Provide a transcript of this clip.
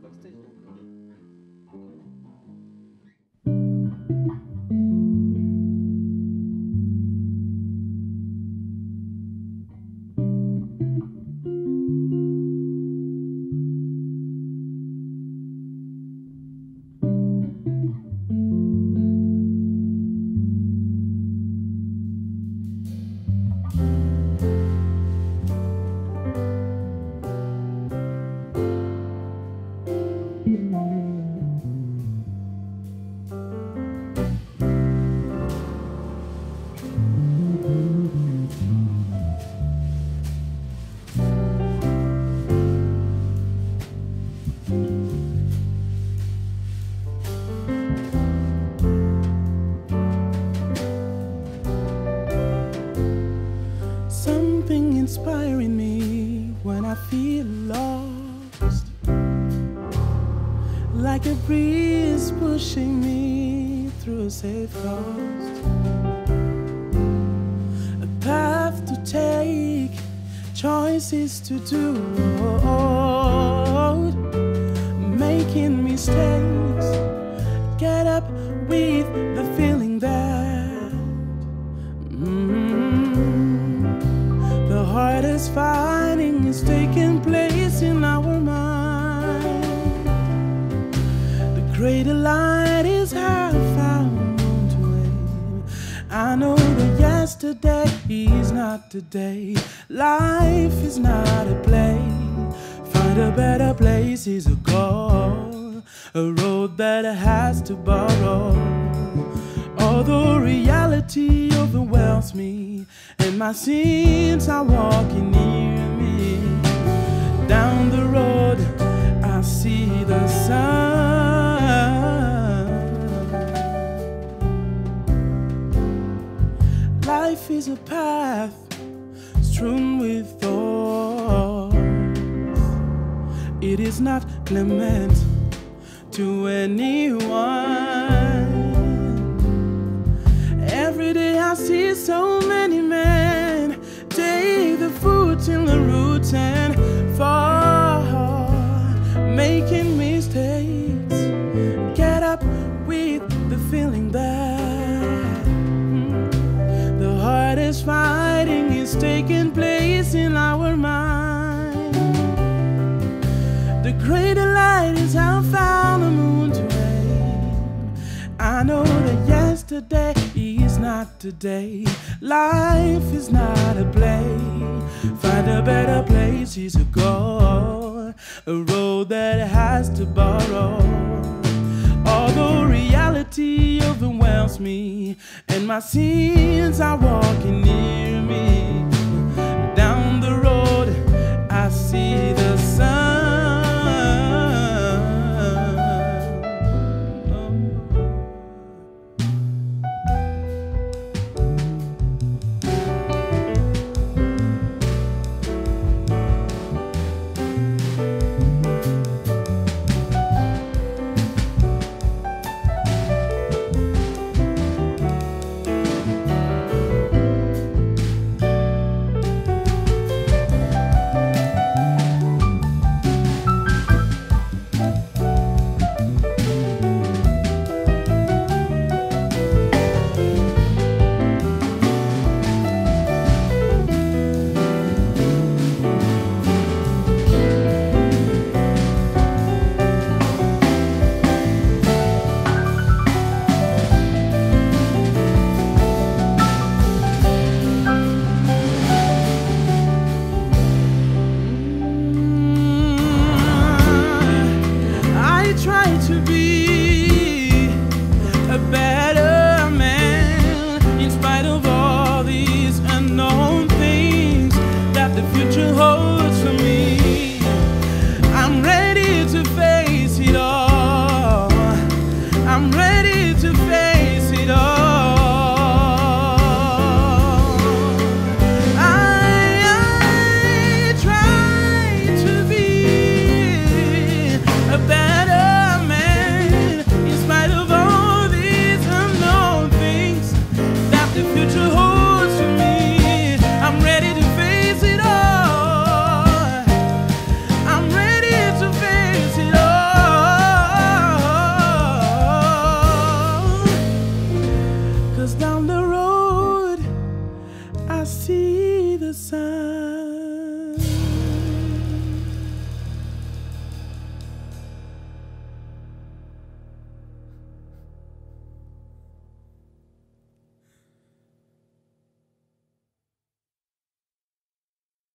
Inspiring me when I feel lost, like a breeze pushing me through a safe coast, a path to take, choices to do, making mistakes, get up with the feeling that the hardest fighting is taking place in our mind. The greater light is how found to aim. I know that yesterday is not today. Life is not a play. Find a better place is a goal, a road that has to borrow. Although reality overwhelms me and my sins are walking near me, down the road I see the sun. Life is a path strewn with thorns. It is not clement to anyone. Every day I see so many men take the foot in the roots and fall, making mistakes. Get up with the feeling that the hardest fighting is taking place in our mind. The greater light is how found the moon to reign. I know that yesterday is not today. Life is not a play. Find a better place is a goal, a road that has to borrow. Although reality overwhelms me and my sins are walking near me,